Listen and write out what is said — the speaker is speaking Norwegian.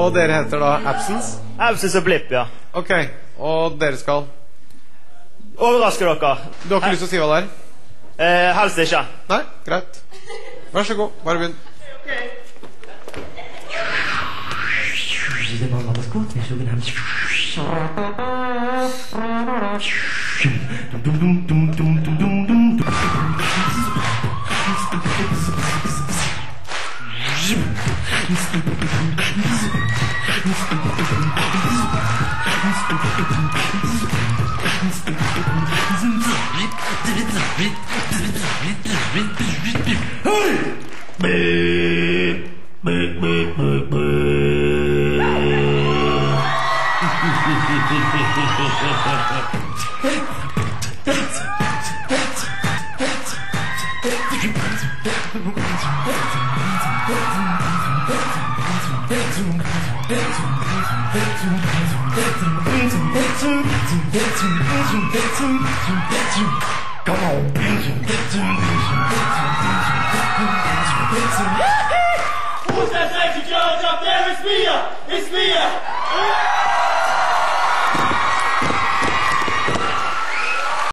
Og dere heter da Absence? Absence og Blipp, ja. Ok, og dere skal? Overrasker dere. Du har ikke lyst til å si hva det er? Helst ikke. Nei, greit. Vær så god, bare begynn. Come on. Who's that sexy judge up there? It's Mia! It's Mia!